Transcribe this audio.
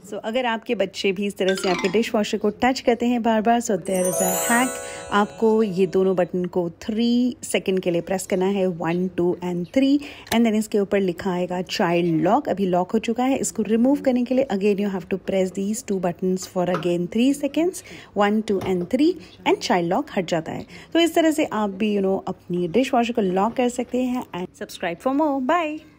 अगर आपके बच्चे भी इस तरह से आपके डिश वॉशर को टच करते हैं बार बार, so there is a hack. आपको ये दोनों बटन को 3 सेकंड के लिए प्रेस करना है, 1, 2 and 3, एंड देन इसके ऊपर लिखा आएगा चाइल्ड लॉक। अभी लॉक हो चुका है। इसको रिमूव करने के लिए again you have to press these 2 buttons for again 3 seconds, 1, 2 and 3, and child lock हट जाता है। तो इस तरह से आप भी अपनी डिश वॉशर को लॉक कर सकते हैं। And subscribe for more. Bye.